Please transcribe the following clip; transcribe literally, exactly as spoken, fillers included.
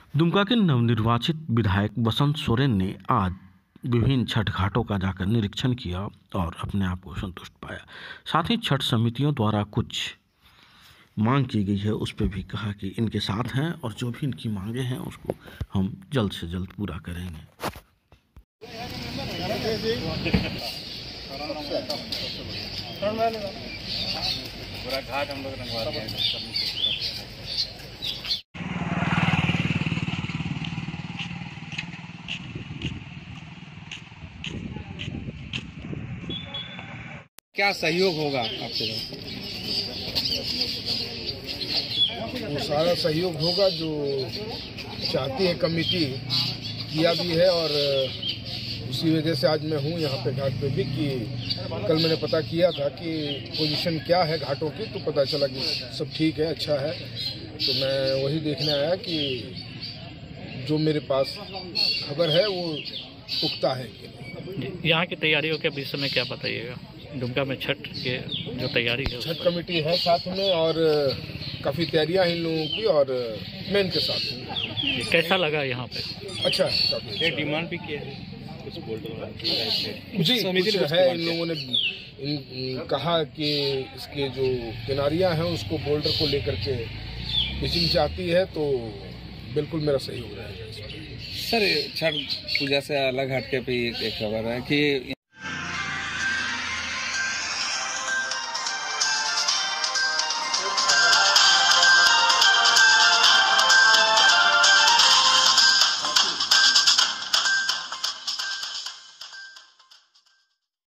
दुमका के नवनिर्वाचित विधायक बसंत सोरेन ने आज विभिन्न छठ घाटों का जाकर निरीक्षण किया और अपने आप को संतुष्ट पाया। साथ ही छठ समितियों द्वारा कुछ मांग की गई है उस पर भी कहा कि इनके साथ हैं और जो भी इनकी मांगे हैं उसको हम जल्द से जल्द पूरा करेंगे। पूरा घाट हम लोग रंगवा रहे हैं। क्या सहयोग होगा आपसे? वो सारा सहयोग होगा जो चाहती है कमेटी, किया भी है और उसी वजह से आज मैं हूँ यहाँ पे घाट पे भी कि कल मैंने पता किया था कि पोजीशन क्या है घाटों की, तो पता चला कि सब ठीक है, अच्छा है। तो मैं वही देखने आया कि जो मेरे पास खबर है वो पुख्ता है कि यहाँ की तैयारियों के विषय में क्या बताइएगा? दुमका में छठ के जो तैयारी है, छठ कमेटी है साथ में और काफ़ी तैयारियां इन लोगों की और मैं इनके साथ हूँ। कैसा लगा यहाँ पे? अच्छा है, काफ़ी एक डिमांड भी किया है कुछ बोल्डर जी कुछ है। इन लोगों ने इन, कहा कि इसके जो किनारियां हैं उसको बोल्डर को लेकर के पिचिंग चाहती है, तो बिल्कुल मेरा सहयोग रहेगा। सर, छठ पूजा से अलग हटके पे एक खबर है कि